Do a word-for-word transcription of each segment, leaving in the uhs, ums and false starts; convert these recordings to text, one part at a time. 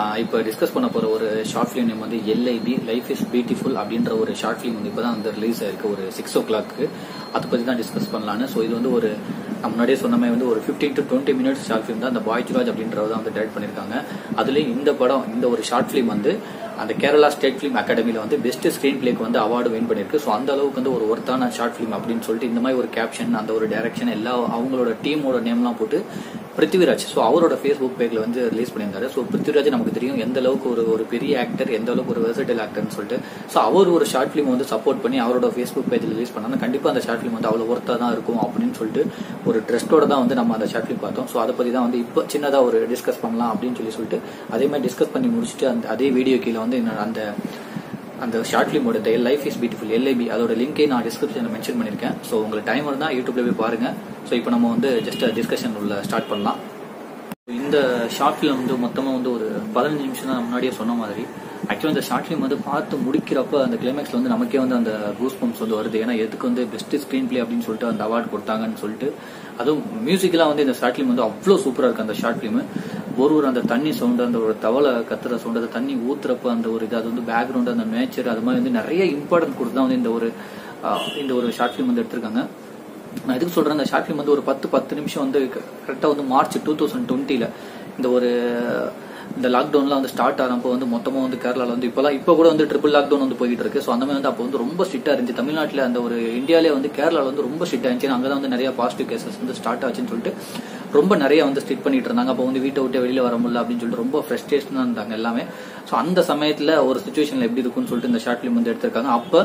இப்போ டிஸ்கஸ் பண்ண போற ஒரு ஷார்ட் ஃபிலிம் நேம் வந்து L I B life is beautiful அப்படின்ற ஒரு ஷார்ட் ஃபிலிம் வந்து இப்பதான் வந்து ரிலீஸ் ஆயிருக்கு ஒரு சிக்ஸ் ஓ கிளாக்கு. அதை பத்தி தான் டிஸ்கஸ் பண்ணலான்னு. ஸோ இது வந்து ஒரு நம்ம முன்னாடியே சொன்ன மாதிரி வந்து ஒரு fifteen to twenty minutes short film தான். அந்த பாய்ஜ்ராஜ் அப்படின்றத வந்து டைரக்ட் பண்ணிருக்காங்க. அதுலயும் இந்த படம் இந்த ஒரு ஷார்ட் ஃபிலிம் வந்து அந்த கேரளா ஸ்டேட் ஃபிலிம் அகாடமியில வந்து பெஸ்ட் ஸ்கிரீன் பிளேக்கு வந்து அவார்டு வின் பண்ணிருக்கு. ஸோ அந்த அளவுக்கு வந்து ஒரு ஒர்த்தான ஷார்ட் ஃபிலிம் அப்படின்னு சொல்லிட்டு இந்த மாதிரி ஒரு கேப்ஷன் அந்த ஒரு டைரக்ஷன் எல்லா அவங்களோட டீமோட நேம்லாம் போட்டு பிருத்திவிராஜ் ஸோ அவரோட ஃபேஸ்புக் பேஜ்ல வந்து ரிலீஸ் பண்ணியிருந்தாரு. ஸோ பிருத்திவிராஜ் நமக்கு தெரியும் எந்த அளவுக்கு ஒரு ஒரு பெரிய ஆக்டர், எந்த அளவுக்கு ஒரு வெர்சடைல் ஆக்டர்னு சொல்லிட்டு. ஸோ அவர் ஒரு ஷார்ட் ஃபிலிம் வந்து சப்போர்ட் பண்ணி அவரோட ஃபேஸ்புக் பேஜ்ல ரிலீஸ் பண்ணாங்க. கண்டிப்பா அந்த ஷார்ட் ஃபிலிம் வந்து அவ்வளவு ஒர்த்தா தான் இருக்கும் அப்படின்னு சொல்லிட்டு ஒரு ட்ரெஸ்டோட தான் வந்து நம்ம அந்த ஷார்ட் ஃபிலிம் பார்த்தோம். ஸோ அதை பத்தி தான் வந்து இப்போ சின்னதா ஒரு டிஸ்கஸ் பண்ணலாம் அப்படின்னு சொல்லி சொல்லிட்டு அதே மாதிரி டிஸ்கஸ் பண்ணி முடிச்சுட்டு அந்த அதே வீடியோ கீழே வந்து அந்த அந்த ஷார்ட் ஃபிலிமோட life is beautiful L I B அதோட லிங்கை நான் டிஸ்கிரிப்ஷன்ல மென்ஷன் பண்ணிருக்கேன். ஸோ உங்களுக்கு டைம் இருந்தா யூடியூப்ல போய் பாருங்க. ஸோ இப்போ நம்ம வந்து ஜஸ்ட் டிஸ்கஷன் உள்ள ஸ்டார்ட் பண்ணலாம். இந்த ஷார்ட் ஃபிலிம் வந்து மொத்தமாக வந்து ஒரு பதினஞ்சு நிமிஷம் தான் முன்னாடியே சொன்ன மாதிரி. ஆக்சுவலாக இந்த ஷார்ட் ஃபிலிம் வந்து பார்த்து முடிக்கிறப்ப அந்த கிளைமேக்ஸ்ல வந்து நமக்கே வந்து அந்த கூஸ் பம்ப்ஸ் வந்து வருது. ஏன்னா எதுக்கு வந்து பெஸ்ட் ஸ்கிரீன் பிளே அப்படின்னு சொல்லிட்டு அந்த அவார்டு கொடுத்தாங்கன்னு சொல்லிட்டு. அதுவும் மியூசிக்லாம் வந்து இந்த ஷார்ட் ஃபிலிம் வந்து அவ்வளோ சூப்பராக இருக்கு. அந்த ஷார்ட் ஃபிலிம் ஒரு ஒரு அந்த தண்ணி சவுண்டு, அந்த ஒரு தவளை கத்துற சவுண்டு, அந்த தண்ணி ஊத்துறப்ப அந்த ஒரு இது, அது வந்து பேக்ரவுண்ட், அந்த நேச்சர், அது மாதிரி வந்து நிறைய இம்பார்ட்டன்ட் கொடுத்து தான் வந்து இந்த ஒரு இந்த ஒரு ஷார்ட் ஃபிலிம் வந்து எடுத்திருக்காங்க. நான் எதுக்கு சொல்றேன், இந்த ஷார்ட் ஃபிலிம் வந்து ஒரு பத்து பத்து நிமிஷம் வந்து கரெக்டா வந்து மார்ச் டூ தௌசண்ட் டுவெண்ட்டில இந்த ஒரு இந்த லாக்டவுன்ல வந்து ஸ்டார்ட் ஆகிறப்போ வந்து மொத்தமா வந்து கேரளால வந்து இப்பெல்லாம் இப்போ கூட வந்து ட்ரிபிள் லாக்டவுன் வந்து போயிட்டு இருக்கு. ஸோ அந்த மாதிரி வந்து அப்போ வந்து ரொம்ப ஸ்ட்ரிக்டா இருந்துச்சு. தமிழ்நாட்டில் அந்த ஒரு இந்தியாவிலே வந்து கேரளால வந்து ரொம்ப ஸ்ட்ரிக்டா இருந்துச்சு. அங்கதான் வந்து நிறைய பாசிட்டிவ் கேசஸ் வந்து ஸ்டார்ட் ஆச்சுன்னு சொல்லிட்டு ரொம்ப நிறைய வந்து ஸ்ட்ரிக்ட் பண்ணிட்டு இருந்தாங்க. அப்போ வந்து வீட்டை விட்டு வெளியில வர முடியல அப்படின்னு சொல்லிட்டு ரொம்ப ஃப்ரஸ்ட்ரேஷனா இருந்தாங்க எல்லாமே. ஸோ அந்த சமயத்துல ஒரு சுச்சுவேஷன்ல எப்படி இருக்குன்னு சொல்லிட்டு இந்த ஷார்ட் ஃபிலிம் வந்து எடுத்திருக்காங்க. அப்ப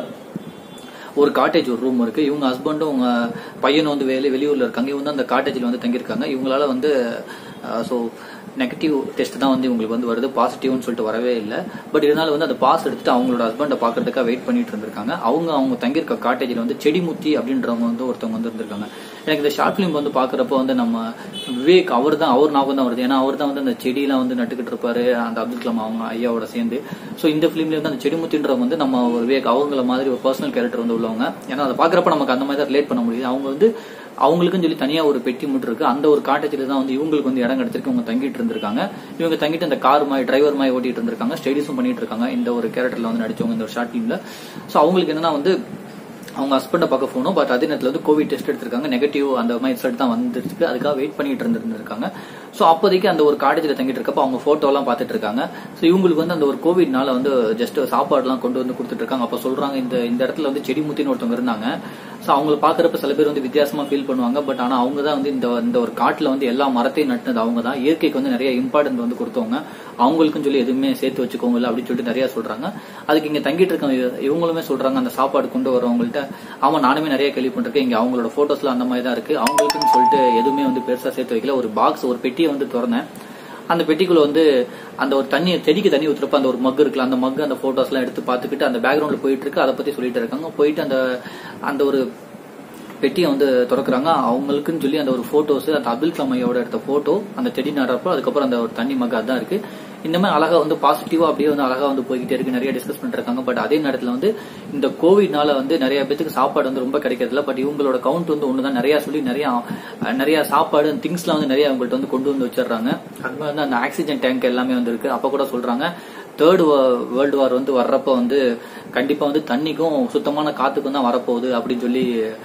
ஒரு காட்டேஜ் ஒரு ரூம் இருக்கு. இவங்க ஹஸ்பண்டும் உங்க பையனும் வந்து வெளி வெளியூர்ல இருக்காங்க. இவங்க வந்து அந்த காட்டேஜ்ல வந்து தங்கியிருக்காங்க. இவங்களால வந்து ஸோ நெகட்டிவ் டெஸ்ட் தான் வந்து இவங்களுக்கு வந்து வருது, பாசிட்டிவ்னு சொல்லிட்டு வரவே இல்லை. பட் இருந்தாலும் வந்து அந்த பாஸ் எடுத்துட்டு அவங்களோட ஹஸ்பண்டை பாக்குறதுக்காக வெயிட் பண்ணிட்டு இருந்திருக்காங்க. அவங்க அவங்க தங்கியிருக்க காட்டேஜ்ல வந்து செடிமுத்தி அப்படின்றவங்க வந்து ஒருத்தவங்க வந்து இருந்திருக்காங்க. எனக்கு இந்த ஷார்ட் பிலிம் வந்து பாக்குறப்ப வந்து நம்ம விவேக் அவர் தான் அவர் ஞாபகம் தான் வருது. ஏன்னா அவர் தான் வந்து அந்த செடியெல்லாம் வந்து நட்டுக்கிட்டு இருப்பாரு அந்த அப்துல் கலாம் அவங்க ஐயாவோட சேர்ந்து. ஸோ இந்த பிலிம்ல வந்து அந்த செடிமுத்தின்றவங்க வந்து நம்ம ஒரு விவேக் அவங்கள மாதிரி ஒரு பர்சனல் கேரக்டர் வந்து உள்ளவங்க. ஏன்னா அதை பாக்குறப்ப நமக்கு அந்த மாதிரி தான் ரிலேட் பண்ண முடியுது. அவங்க வந்து அவங்களுக்குன்னு சொல்லி தனியா ஒரு பெட்டி மூட்டு இருக்கு. அந்த ஒரு காட்டேஜ்ல தான் வந்து இவங்களுக்கு வந்து இடம் கிடைச்சிருக்கு. இவங்க தங்கிட்டு இருந்திருக்காங்க. இவங்க தங்கிட்டு அந்த கார் மாதிரி டிரைவர் மாதிரி ஓட்டிட்டு இருந்திருக்காங்க. ஸ்டடிஸும் பண்ணிட்டு இருக்காங்க இந்த ஒரு கேரக்டர்ல வந்து நடிச்சவங்க இந்த ஒரு ஷார்ட் பிலிம்ல. ஸோ அவங்களுக்கு என்னன்னா வந்து அவங்க ஹஸ்பண்டை பார்க்க போகணும். பட் அதே நேரத்தில் வந்து கோவிட் டெஸ்ட் எடுத்திருக்காங்க, நெகட்டிவ் அந்த மாதிரி ரிசல்ட் தான் வந்துருக்கு. அதுக்காக வெயிட் பண்ணிட்டு இருந்திருக்காங்க. ஸோ அப்போதைக்கு அந்த ஒரு காலேஜில் தங்கிட்டு இருக்கப்ப அவங்க போட்டோ எல்லாம் பார்த்துட்டு இருக்காங்க. ஸோ இவங்களுக்கு வந்து அந்த ஒரு கோவிட்னால வந்து ஜஸ்ட் சாப்பாடுலாம் கொண்டு வந்து கொடுத்துட்டு இருக்காங்க. அப்போ சொல்றாங்க இந்த இந்த இடத்துல வந்து செடிமுத்தின்னு ஒருத்தவங்க இருந்தாங்க. ஸோ அவங்களை பாக்குறப்ப சில பேர் வந்து வித்தியாசமா ஃபீல் பண்ணுவாங்க. பட் ஆனா அவங்க தான் வந்து இந்த இந்த ஒரு காட்டுல வந்து எல்லா மரத்தையும் நட்டுனது அவங்க தான். இயற்கைக்கு வந்து நிறைய இம்பார்ட்டன்ட் வந்து கொடுத்தவங்க. அவங்களுக்குன்னு சொல்லி எதுவுமே சேர்த்து வச்சுக்கோங்க அப்படின்னு சொல்லிட்டு நிறைய சொல்றாங்க. அதுக்கு இங்க தங்கிட்டு இருக்க இவங்களுமே சொல்றாங்க அந்த சாப்பாடு கொண்டு வரவங்கள்ட்ட, ஆமா நானுமே நிறைய கேள்வி பண்ணிருக்கேன், இங்க அவங்களோட போட்டோஸ்ல அந்த மாதிரி தான் இருக்கு, அவங்களுக்குன்னு சொல்லிட்டு எதுவுமே வந்து பெருசா சேர்த்து வைக்கல. ஒரு பாக்ஸ் ஒரு பெட்டியை வந்து திறந்தேன். அந்த பெட்டிக்குள்ள வந்து அந்த ஒரு தண்ணி செடிக்கு தண்ணி ஊத்துறப்ப அந்த ஒரு மக் இருக்குல்ல, அந்த மக் அந்த போட்டோஸ் எல்லாம் எடுத்து பாத்துக்கிட்டு அந்த பேக்ரவுண்ட்ல போயிட்டு இருக்கு. அதை பத்தி சொல்லிட்டு இருக்காங்க. போயிட்டு அந்த அந்த ஒரு பெட்டியை வந்து திறக்கிறாங்க. அவங்களுக்குன்னு சொல்லி அந்த ஒரு போட்டோஸ், அந்த அப்துல் கலாம் ஐயாவோட எடுத்த போட்டோ, அந்த செடி நடுறப்போ அதுக்கப்புறம் அந்த ஒரு தண்ணி மக் அதான் இருக்கு. இந்த மாதிரி அழகா வந்து பாசிட்டிவா அப்படியே வந்து அழகா வந்து போய்கிட்டே இருக்கு. நிறைய டிஸ்கஸ் பண்ணிட்டு இருக்காங்க. பட் அதே நேரத்துல வந்து இந்த கோவிட்னால வந்து நிறைய பேருக்கு சாப்பாடு வந்து ரொம்ப கிடைக்கிறதுல. பட் இவங்களோட கவுண்ட் வந்து ஒண்ணுதான். நிறைய சொல்லி நிறைய நிறைய சாப்பாடு திங்ஸ் எல்லாம் வந்து நிறைய அவங்கள்ட்ட வந்து கொண்டு வந்து வச்சிடறாங்க. அது மாதிரி வந்து அந்த ஆக்சிஜன் டேங்க் எல்லாமே வந்து இருக்கு. அப்ப கூட சொல்றாங்க தேர்ட் வேர்ல்டு வார் வந்து வர்றப்ப வந்து கண்டிப்பா வந்து தண்ணிக்கும் சுத்தமான காத்துக்கும் தான் வரப்போகுது அப்படின்னு சொல்லி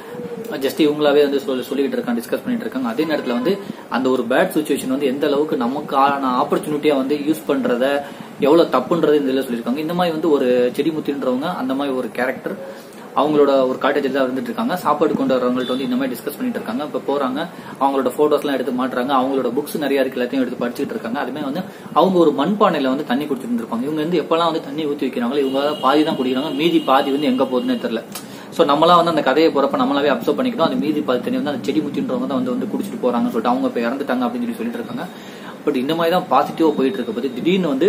ஜஸ்ட் இவங்களாவே வந்து சொல்லி சொல்லிட்டு இருக்காங்க, டிஸ்கஸ் பண்ணிட்டு இருக்காங்க. அதே நேரத்துல வந்து அந்த ஒரு பேட் சிச்சுவேஷன் வந்து எந்த அளவுக்கு நமக்கான ஆப்பர்ச்சுனிட்டியா வந்து யூஸ் பண்றத எவ்வளவு தப்புன்றது இந்த இதுல சொல்லியிருக்காங்க. இந்த மாதிரி வந்து ஒரு செடிமுத்தின்றவங்க அந்த மாதிரி ஒரு கேரக்டர் அவங்களோட ஒரு காட்டேஜில் தான் இருந்துட்டு இருக்காங்க. சாப்பாடு கொண்டு வரவங்கள்ட்ட வந்து இந்த மாதிரி டிஸ்கஸ் பண்ணிட்டு இருக்காங்க. இப்ப போறாங்க, அவங்களோட போட்டோஸ் எல்லாம் எடுத்து மாட்டுறாங்க. அவங்களோட புக்ஸ் நிறைய இருக்கு, எல்லாத்தையும் எடுத்து படிச்சுட்டு இருக்காங்க. அதுமே வந்து அவங்க ஒரு மண்பானையில வந்து தண்ணி குடிச்சிட்டு இருப்பாங்க. இவங்க வந்து எப்பெல்லாம் வந்து தண்ணி ஊற்றி வைக்கிறாங்களோ இவங்க பாதி தான் குடிக்கிறாங்க, மீதி பாதி வந்து எங்க போகுதுன்னு தெரியல. சோ நம்மளா வந்து அந்த கதையை போறப்ப நம்மளாவே அப்சர்வ் பண்ணிக்கிட்டோம். அந்த மீதி பாதி தண்ணி வந்து அந்த செடி முத்தின்றவங்க தான் வந்து வந்து குடிச்சிட்டு போறாங்கன்னு சொல்லிட்டு அவங்க இப்ப இறந்துட்டாங்க அப்படின்னு சொல்லி சொல்லிட்டு இருக்காங்க. பட் இந்த மாதிரி தான் பாசிட்டிவா போயிட்டு இருக்க போது திடீர்னு வந்து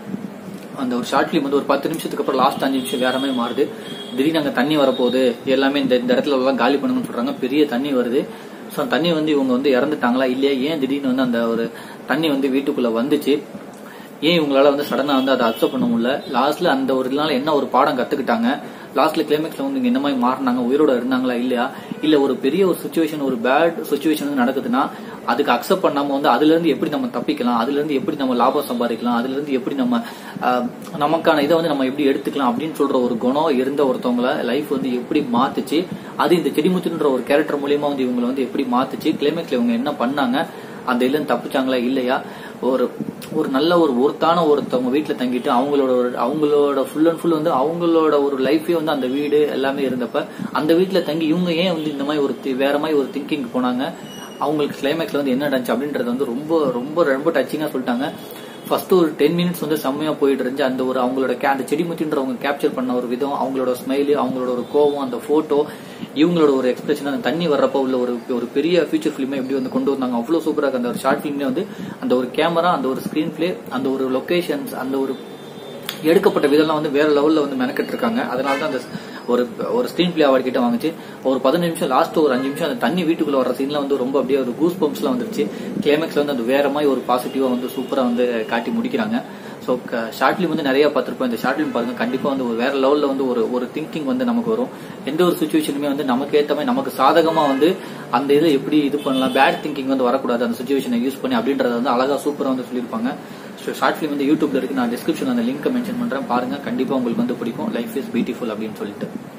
அந்த ஒரு ஷார்ட் பிலிம் வந்து ஒரு பத்து நிமிஷத்துக்கு அப்புறம் லாஸ்ட் அஞ்சு நிமிஷம் வேற மாதிரி மாறுது. திடீர்னு அங்க தண்ணி வரப்போகுது, எல்லாமே இந்த இந்த இடத்துல எல்லாம் காலி பண்ணுங்கன்னு சொல்றாங்க. பெரிய தண்ணி வருது. ஸோ தண்ணி வந்து இவங்க வந்து இறந்துட்டாங்களா இல்லையா, ஏன் திடீர்னு வந்து அந்த ஒரு தண்ணி வந்து வீட்டுக்குள்ள வந்துச்சு, ஏன் இவங்களால வந்து சடனா வந்து அதை அப்சர்வ் பண்ண முடியல, லாஸ்ட்ல அந்த ஒரு இதனால என்ன ஒரு பாடம் கத்துக்கிட்டாங்க, லாஸ்ட்ல கிளைமேக்ஸ்ல வந்து இந்த மாதிரி மாறினாங்க, உயிரோட இருந்தாங்களா இல்லையா, இல்ல ஒரு பெரிய ஒரு சுச்சுவேஷன் ஒரு பேட் சுச்சுவேஷன் வந்து நடக்குதுன்னா அதுக்கு அக்செப்ட் பண்ணாம வந்து அதுல இருந்து எப்படி நம்ம தப்பிக்கலாம், அதுல இருந்து எப்படி நம்ம லாபம் சம்பாதிக்கலாம், அதுல இருந்து எப்படி நம்ம நமக்கான இதை வந்து நம்ம எப்படி எடுத்துக்கலாம் அப்படின்னு சொல்ற ஒரு குணம் இருந்த ஒருத்தவங்கள லைஃப் வந்து எப்படி மாத்துச்சு, அது இந்த செடிமுத்துன்ற ஒரு கேரக்டர் மூலியமா வந்து இவங்களை வந்து எப்படி மாத்துச்சு, கிளைமேக்ஸ்ல இவங்க என்ன பண்ணாங்க, அந்த இதுல இருந்து தப்பிச்சாங்களா இல்லையா, ஒரு ஒரு நல்ல ஒரு ஒருத்தான ஒருத்தவங்க வீட்டுல தங்கிட்டு அவங்களோட அவங்களோட ஃபுல் அண்ட் ஃபுல் வந்து அவங்களோட ஒரு லைஃபே வந்து அந்த வீடு எல்லாமே இருந்தப்ப அந்த வீட்டுல தங்கி இவங்க ஏன் வந்து இந்த மாதிரி ஒரு வேற மாதிரி ஒரு திங்கிங் போனாங்க, அவங்களுக்கு கிளைமேக்ஸ்ல வந்து என்ன நடந்துச்சு அப்படின்றது வந்து ரொம்ப ரொம்ப ரொம்ப டச்சிங்கா சொல்லிட்டாங்க. ஃபர்ஸ்ட் ஒரு டென் மினிட்ஸ் வந்து செம்மையா போயிட்டு இருந்துச்சு. அந்த ஒரு அவங்களோட அந்த செடிமுத்தின்றவங்க கேப்சர் பண்ண ஒரு விதம், அவங்களோட ஸ்மைலு, அவங்களோட ஒரு கோவம், அந்த போட்டோ, இவங்களோட ஒரு எக்ஸ்பிரஷன், அந்த தண்ணி வர்றப்ப உள்ள ஒரு ஒரு பெரிய ஃபியூச்சர் பிலிமே எப்படி வந்து கொண்டு வந்தாங்க, அவ்வளவு சூப்பரா இருக்கு. அந்த ஒரு ஷார்ட் பிலிம்ல வந்து அந்த ஒரு கேமரா, அந்த ஒரு ஸ்கிரீன் பிளே, அந்த ஒரு லொகேஷன்ஸ், அந்த ஒரு எடுக்கப்பட்ட விதம்லாம் வந்து வேற லெவல்ல வந்து மெனக்கிட்டு இருக்காங்க. அதனால தான் அந்த ஒரு ஒரு ஸ்கிரீன் பிளே அவார்டு கிட்ட வாங்குச்சு. ஒரு பதினஞ்சு நிமிஷம் லாஸ்ட் ஒரு அஞ்சு நிமிஷம் அந்த தண்ணி வீட்டுக்குள்ள வர சீன்ல வந்து ரொம்ப அப்படியே ஒரு கூஸ் பம்ப்ஸ் எல்லாம் வந்துருச்சு. கிளைமேக்ஸ்ல வந்து அது வேற மாதிரி ஒரு பாசிட்டிவா வந்து சூப்பரா வந்து காட்டி முடிக்கிறாங்க. ஸோ ஷார்ட் ஃபிலிம் வந்து நிறைய பார்த்திருப்போம். இந்த ஷார்ட் ஃபிலிம் பாருங்க, கண்டிப்பா வந்து ஒரு வேற லெவல்ல வந்து ஒரு ஒரு திங்கிங் வந்து நமக்கு வரும். எந்த ஒரு சுச்சுவேஷனுமே வந்து நமக்கு ஏற்ற மாதிரி நமக்கு சாதகமா வந்து அந்த இதை எப்படி இது பண்ணலாம், பேட் திங்கிங் வந்து வரக்கூடாது அந்த சுச்சுவேஷனை யூஸ் பண்ணி அப்படின்றத வந்து அழகா சூப்பரா வந்து சொல்லியிருப்பாங்க. ஷார்ட் ஃபிலிம் வந்து யூடியூப்ல இருக்கு, நான் டிஸ்கிரிப்ஷன்ல அந்த லிங்க் மென்ஷன் பண்றேன், பாருங்க, கண்டிப்பா உங்களுக்கு வந்து பிடிக்கும். லைஃப் இஸ் பியூட்டிஃபுல் அப்படின்னு சொல்லிட்டு